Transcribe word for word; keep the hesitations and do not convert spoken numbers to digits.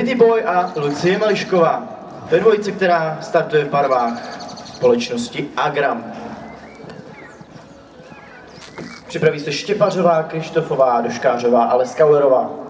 Kitty Boy a Lucie Mališková. Ve dvojice, která startuje v barvách společnosti Agram. Připraví se Štěpařová, Krištofová, Doškářová a Leskauerová.